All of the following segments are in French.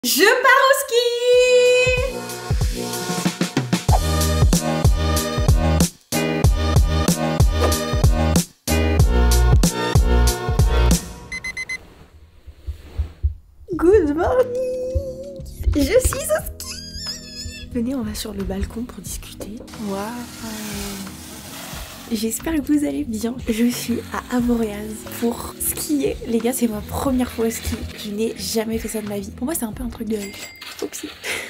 Je pars au ski! Good morning! Je suis au ski! Venez, on va sur le balcon pour discuter. Waouh! J'espère que vous allez bien. Je suis à Avoriaz pour skier. Les gars, c'est ma première fois au ski. Je n'ai jamais fait ça de ma vie. Pour moi, c'est un peu un truc de oupsie.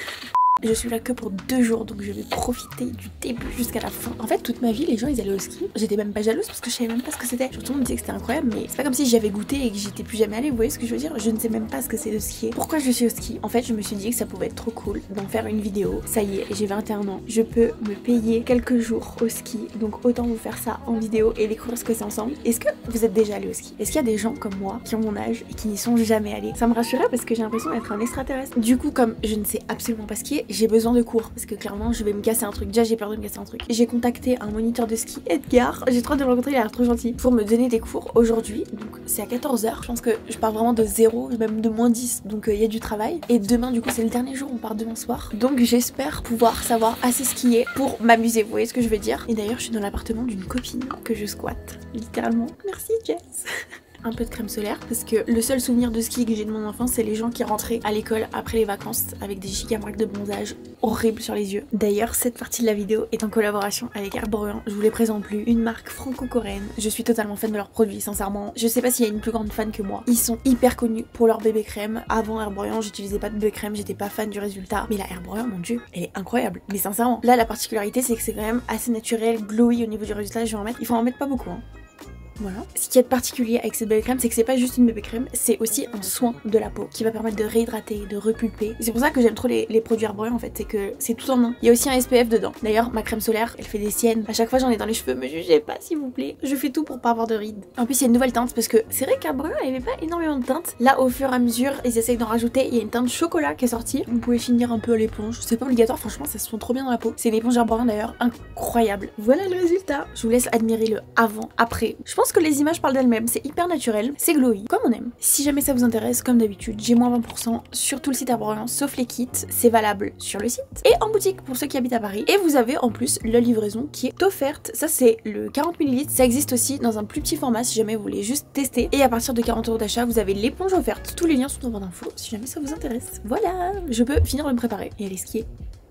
Je suis là que pour 2 jours, donc je vais profiter du début jusqu'à la fin. En fait, toute ma vie, les gens ils allaient au ski. J'étais même pas jalouse parce que je savais même pas ce que c'était. Tout le monde me disait que c'était incroyable, mais c'est pas comme si j'avais goûté et que j'étais plus jamais allée. Vous voyez ce que je veux dire? Je ne sais même pas ce que c'est de skier. Pourquoi je suis au ski? En fait, je me suis dit que ça pouvait être trop cool d'en faire une vidéo. Ça y est, j'ai 21 ans. Je peux me payer quelques jours au ski, donc autant vous faire ça en vidéo et découvrir ce que c'est ensemble. Est-ce que vous êtes déjà allé au ski? Est-ce qu'il y a des gens comme moi qui ont mon âge et qui n'y sont jamais allés? Ça me rassurait parce que j'ai l'impression d'être un extraterrestre. Du coup, comme je ne sais absolument pas skier, j'ai besoin de cours. Parce que clairement je vais me casser un truc. Déjà j'ai peur de me casser un truc. J'ai contacté un moniteur de ski, Edgar. J'ai trop hâte de le rencontrer, il a l'air trop gentil. Pour me donner des cours aujourd'hui. Donc c'est à 14 h. Je pense que je pars vraiment de 0, même de -10. Donc il y a du travail. Et demain du coup c'est le dernier jour, on part demain soir. Donc j'espère pouvoir savoir assez skier pour m'amuser. Vous voyez ce que je veux dire? Et d'ailleurs je suis dans l'appartement d'une copine que je squatte. Littéralement. Merci Jess. Un peu de crème solaire parce que le seul souvenir de ski que j'ai de mon enfance c'est les gens qui rentraient à l'école après les vacances avec des giga marques de bronzage horribles sur les yeux. D'ailleurs cette partie de la vidéo est en collaboration avec Herborian. Je vous les présente plus, une marque franco-coréenne. Je suis totalement fan de leurs produits sincèrement. Je sais pas s'il y a une plus grande fan que moi. Ils sont hyper connus pour leur bébé crème. Avant Herborian j'utilisais pas de bébé crème, j'étais pas fan du résultat. Mais la Herborian mon dieu elle est incroyable. Mais sincèrement là la particularité c'est que c'est quand même assez naturel, glowy au niveau du résultat. Je vais en mettre, il faut en mettre pas beaucoup hein. Voilà. Ce qui est particulier avec cette bébé crème, c'est que c'est pas juste une bébé crème, c'est aussi un soin de la peau qui va permettre de réhydrater, de repulper. C'est pour ça que j'aime trop les produits Herborian en fait, c'est que c'est tout en un. Il y a aussi un SPF dedans. D'ailleurs, ma crème solaire, elle fait des siennes. À chaque fois, j'en ai dans les cheveux, me jugez pas s'il vous plaît. Je fais tout pour pas avoir de rides. En plus, il y a une nouvelle teinte parce que c'est vrai qu'Herborian il n'y avait pas énormément de teintes. Là, au fur et à mesure, ils essayent d'en rajouter. Il y a une teinte chocolat qui est sortie. Vous pouvez finir un peu à l'éponge. C'est pas obligatoire, franchement, ça se sent trop bien dans la peau. C'est une éponge Herborian d'ailleurs incroyable. Voilà le résultat. Je vous laisse admirer le avant, après. Je pense que les images parlent d'elles-mêmes. C'est hyper naturel, c'est glowy, comme on aime. Si jamais ça vous intéresse, comme d'habitude, j'ai moins 20% sur tout le site Herborian, sauf les kits. C'est valable sur le site et en boutique pour ceux qui habitent à Paris. Et vous avez en plus la livraison qui est offerte. Ça, c'est le 40 ml. Ça existe aussi dans un plus petit format si jamais vous voulez juste tester. Et à partir de 40 € d'achat, vous avez l'éponge offerte. Tous les liens sont en barre d'infos si jamais ça vous intéresse. Voilà, je peux finir de me préparer et aller skier.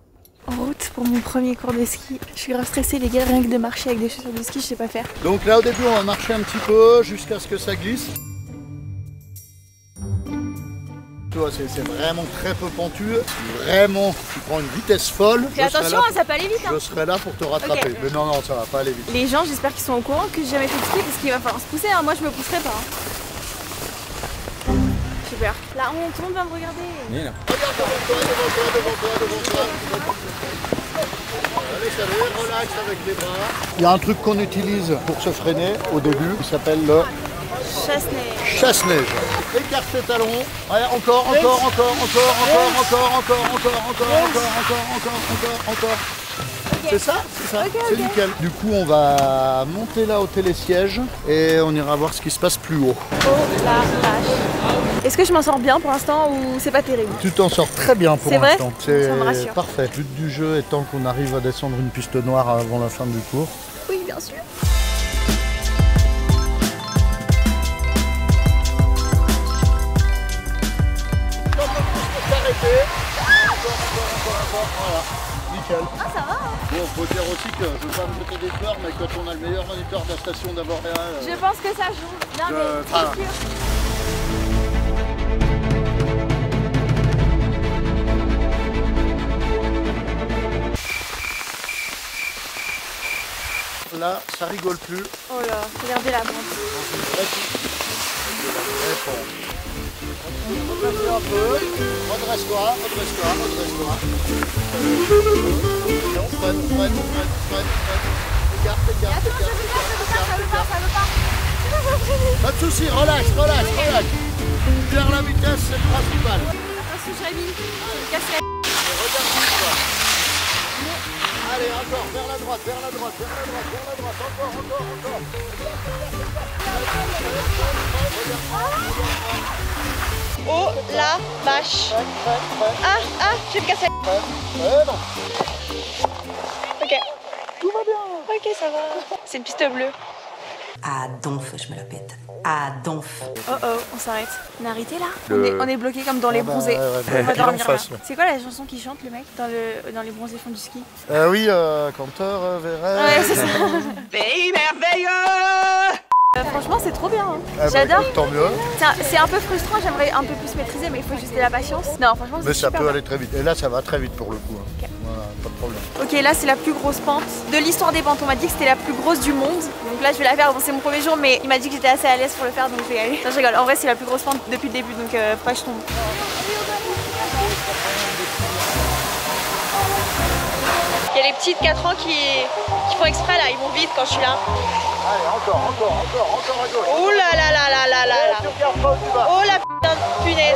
En route pour mon premier cours de ski. Je suis grave stressée les gars, rien que de marcher avec des chaussures de ski, je sais pas faire. Donc là au début on va marcher un petit peu jusqu'à ce que ça glisse. Tu vois c'est vraiment très peu pentu. Vraiment tu prends une vitesse folle. Fais attention, ça peut aller vite hein. Je serai là pour te rattraper. Okay. Mais non ça va pas aller vite. Les gens j'espère qu'ils sont au courant que j'ai jamais fait de ski parce qu'il va falloir se pousser hein. Moi je me pousserai pas hein. Super. Là tout le monde va me regarder. Regarde devant toi. Allez, salut, relax avec les bras. Il y a un truc qu'on utilise pour se freiner au début, qui s'appelle le chasse-neige. Chasse-neige. Écarte tes talons. Ouais, encore. C'est ça, okay, c'est nickel. Du coup, on va monter là au télésiège et on ira voir ce qui se passe plus haut. Oh la vache. Est-ce que je m'en sors bien pour l'instant ou c'est pas terrible? Tu t'en sors très bien pour l'instant. C'est parfait. Le but du jeu étant qu'on arrive à descendre une piste noire avant la fin du cours. Oui, bien sûr. Voilà, nickel. Ah ça va hein. Bon, faut dire aussi que je veux pas me jeter des fleurs, mais quand on a le meilleur moniteur de la station d'Avoriaz... Je pense que ça joue. Non mais c'est sûr. Là, ça rigole plus. Oh là, regardez la pente. Un peu. Redresse-toi. Non, freine. Écarte. Attends, ça veut pas. Pas de soucis, relax. Vers la vitesse, c'est le principal. Attention, je l'ai mis. Je me casserai. Regarde-toi. Allez, encore, vers la droite. Encore. Oh la vache. Ah, je vais me casser. Non. Ok. Tout va bien. Ok, ça va. C'est une piste bleue. À donf, je me la pète. À donf. Oh oh, on s'arrête. On a arrêté là on est bloqué comme dans les bronzés. Ouais, On va dormir là. face, C'est quoi la chanson qu'il chante le mec dans les bronzés font du ski? Oui, Canteur, Verret. Ouais, c'est ça. Pays merveilleux. Franchement, c'est trop bien. Hein. Bah, J'adore. tant mieux. C'est un peu frustrant, j'aimerais un peu plus maîtriser, mais il faut juste de la patience. Non, franchement, c'est Mais ça super peut bien. aller très vite. Et là, ça va très vite pour le coup. Hein. Ok. Voilà, pas de problème. Ok, là c'est la plus grosse pente de l'histoire des pentes. On m'a dit que c'était la plus grosse du monde. Donc là je vais la faire. Bon, c'est mon premier jour, mais il m'a dit que j'étais assez à l'aise pour le faire, donc je vais y aller. Non, je rigole. En vrai, c'est la plus grosse pente depuis le début, donc faut pas que je tombe. Il y a les petites 4 ans qui font exprès là. Ils vont vite quand je suis là. Allez, encore à gauche. Oh là là là là là là là. Tu regardes pas où tu vas. Oh la putain de punaise.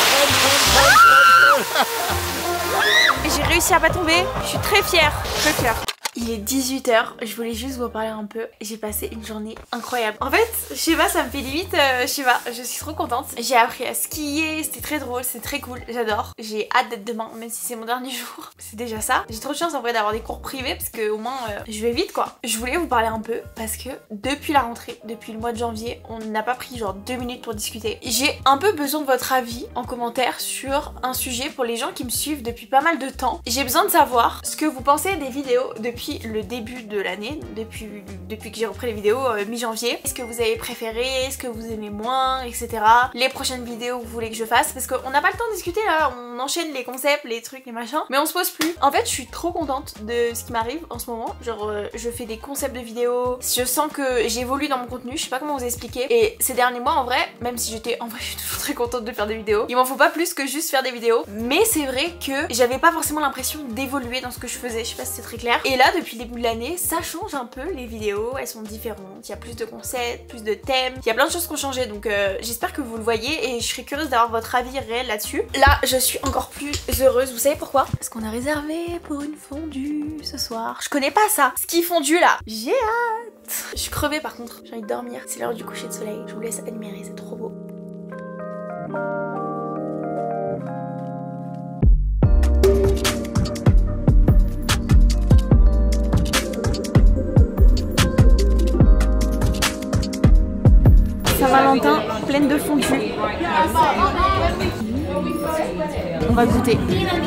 J'ai réussi à pas tomber, je suis très fière. Il est 18 h, je voulais juste vous parler un peu. J'ai passé une journée incroyable. En fait, je sais pas, ça me fait limite, je sais pas, je suis trop contente. J'ai appris à skier, c'était très drôle, c'est très cool, j'adore. J'ai hâte d'être demain, même si c'est mon dernier jour. C'est déjà ça. J'ai trop de chance en vrai d'avoir des cours privés parce que au moins je vais vite quoi. Je voulais vous parler un peu parce que depuis la rentrée, depuis le mois de janvier, on n'a pas pris genre 2 minutes pour discuter. J'ai un peu besoin de votre avis en commentaire sur un sujet pour les gens qui me suivent depuis pas mal de temps. J'ai besoin de savoir ce que vous pensez des vidéos depuis le début de l'année, depuis que j'ai repris les vidéos mi-janvier. Est-ce que vous avez préféré, est-ce que vous aimez moins, etc. Les prochaines vidéos que vous voulez que je fasse, parce qu'on n'a pas le temps de discuter là, on enchaîne les concepts, les trucs, les machins, mais on se pose plus. En fait, je suis trop contente de ce qui m'arrive en ce moment. Genre, je fais des concepts de vidéos, je sens que j'évolue dans mon contenu, je sais pas comment vous expliquer. Et ces derniers mois, en vrai, même si en vrai, je suis toujours très contente de faire des vidéos, il m'en faut pas plus que juste faire des vidéos. Mais c'est vrai que j'avais pas forcément l'impression d'évoluer dans ce que je faisais, je sais pas si c'est très clair. Et là, depuis le début de l'année, ça change un peu, les vidéos, elles sont différentes, il y a plus de concepts, plus de thèmes, il y a plein de choses qui ont changé, donc j'espère que vous le voyez et je serais curieuse d'avoir votre avis réel là-dessus. Là, je suis encore plus heureuse, vous savez pourquoi? Parce qu'on a réservé pour une fondue ce soir. Je connais pas ça, ski fondu là. J'ai hâte. Je suis crevée par contre, j'ai envie de dormir, c'est l'heure du coucher de soleil, je vous laisse admirer, c'est trop beau. Saint-Valentin, pleine de fondue. On va goûter.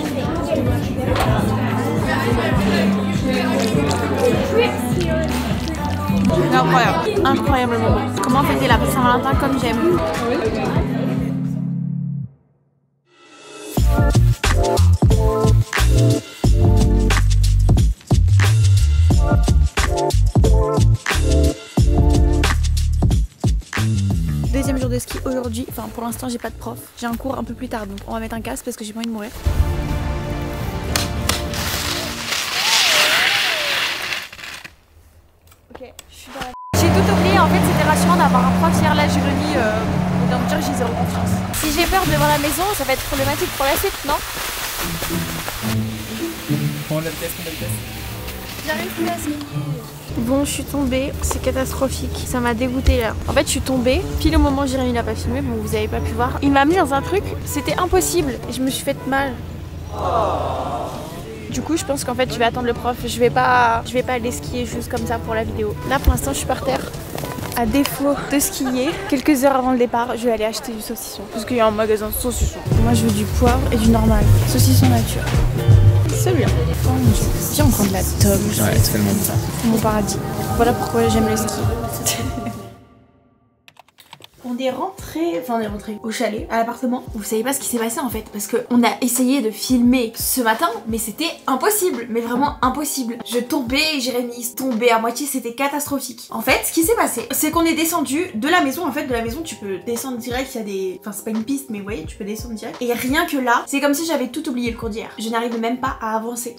Incroyable, incroyable moment. Comment fêter la Saint-Valentin comme j'aime. Deuxième jour de ski aujourd'hui, enfin pour l'instant j'ai pas de prof, j'ai un cours un peu plus tard donc on va mettre un casque parce que j'ai pas envie de mourir. Ok, je suis dans la... J'ai tout oublié, en fait c'était rassurant d'avoir un prof hier là, Jérémy, donc dire que j'ai zéro confiance. Si j'ai peur devant la maison, ça va être problématique pour la suite, non? On l'a test. J'arrive plus à skier. Bon, je suis tombée, c'est catastrophique, ça m'a dégoûtée là. En fait, je suis tombée, pile au moment où Jérémy l'a pas filmé, bon vous avez pas pu voir. Il m'a mis dans un truc, c'était impossible, et je me suis fait mal. Du coup, je pense qu'en fait, je vais attendre le prof, je vais pas aller skier juste comme ça pour la vidéo. Là, pour l'instant, je suis par terre. À défaut de skier, quelques heures avant le départ, je vais aller acheter du saucisson. Parce qu'il y a un magasin de saucisson. Moi, je veux du poivre et du normal. Saucisson nature. C'est bien. Oh mon dieu. Viens, on prend de la tome. Ouais, c'est tellement bon. C'est mon paradis. Voilà pourquoi j'aime le ski. On est rentré au chalet, à l'appartement. Vous savez pas ce qui s'est passé en fait, parce qu'on a essayé de filmer ce matin, mais c'était impossible, mais vraiment impossible. Je tombais, Jérémy tombait à moitié, c'était catastrophique. En fait, ce qui s'est passé, c'est qu'on est descendu de la maison. En fait, de la maison, tu peux descendre direct, il y a des... Enfin, c'est pas une piste, mais vous voyez, tu peux descendre direct. Et rien que là, c'est comme si j'avais tout oublié le cours d'hier. Je n'arrivais même pas à avancer.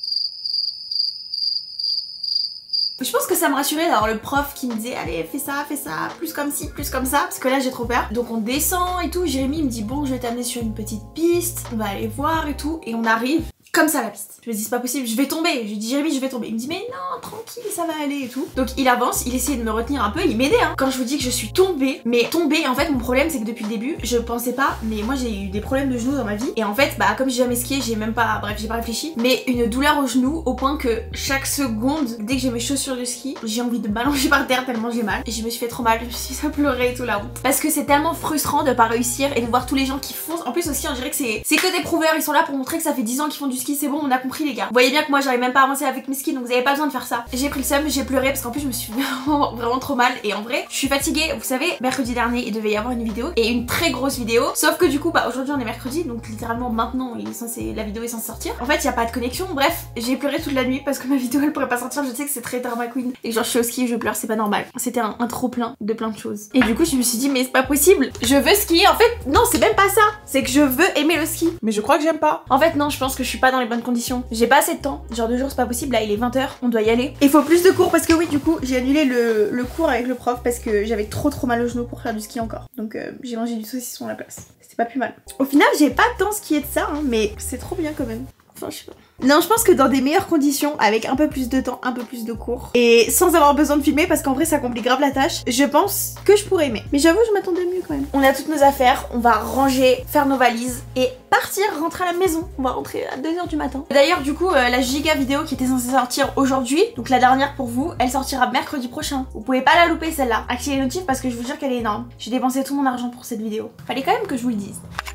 Je pense que ça me rassurait d'avoir le prof qui me disait allez fais ça, plus comme ci, plus comme ça, parce que là j'ai trop peur. Donc on descend et tout, Jérémy me dit bon je vais t'amener sur une petite piste, on va aller voir et tout, et on arrive. comme ça la piste. Je me dis c'est pas possible, je vais tomber. Je lui dis Jérémy, je vais tomber. Il me dit mais non, tranquille, ça va aller et tout. Donc il avance, il essayait de me retenir un peu, il m'aidait hein. Quand je vous dis que je suis tombée, mais tombée, en fait mon problème c'est que depuis le début, je pensais pas, mais moi j'ai eu des problèmes de genoux dans ma vie. Et en fait, bah comme j'ai jamais skié, j'ai même pas, bref, j'ai pas réfléchi, mais une douleur au genou au point que chaque seconde, dès que j'ai mes chaussures de ski, j'ai envie de m'allonger par terre tellement j'ai mal. Et je me suis fait trop mal, je me suis fait pleurer et tout la honte. Parce que c'est tellement frustrant de pas réussir et de voir tous les gens qui foncent. En plus aussi on dirait que c'est que des prouveurs, ils sont là pour montrer que ça fait 10 ans qu'ils font du ski, c'est bon, on a compris les gars. Vous voyez bien que moi j'arrive même pas à avancer avec mes skis, donc vous avez pas besoin de faire ça. J'ai pris le seum, j'ai pleuré parce qu'en plus je me suis vraiment trop mal et en vrai je suis fatiguée. Vous savez, mercredi dernier il devait y avoir une vidéo et une très grosse vidéo, sauf que du coup bah aujourd'hui on est mercredi, donc littéralement maintenant la vidéo est censée sortir. En fait il y a pas de connexion, bref j'ai pleuré toute la nuit parce que ma vidéo elle pourrait pas sortir. Je sais que c'est très drama queen et genre je suis au ski et je pleure, c'est pas normal. C'était un trop plein de plein de choses et du coup je me suis dit mais c'est pas possible, je veux skier. En fait non, c'est même pas ça, c'est que je veux aimer le ski, mais je crois que j'aime pas. En fait non, je pense que je suis pas dans les bonnes conditions, j'ai pas assez de temps, genre 2 jours c'est pas possible. Là il est 20h, on doit y aller. Il faut plus de cours parce que oui du coup j'ai annulé le cours avec le prof parce que j'avais trop mal au genou pour faire du ski encore. Donc j'ai mangé du saucisson à la place. C'était pas plus mal. Au final j'ai pas tant skié de ça hein, mais c'est trop bien quand même. Enfin je sais pas. Non, je pense que dans des meilleures conditions, avec un peu plus de temps, un peu plus de cours, et sans avoir besoin de filmer parce qu'en vrai ça complique grave la tâche, je pense que je pourrais aimer. Mais j'avoue, je m'attendais mieux quand même. On a toutes nos affaires, on va ranger, faire nos valises et partir, rentrer à la maison. On va rentrer à 2h du matin. D'ailleurs, du coup, la giga vidéo qui était censée sortir aujourd'hui, donc la dernière pour vous, elle sortira mercredi prochain. Vous pouvez pas la louper celle-là. Activez les notifs parce que je vous jure qu'elle est énorme. J'ai dépensé tout mon argent pour cette vidéo. Fallait quand même que je vous le dise.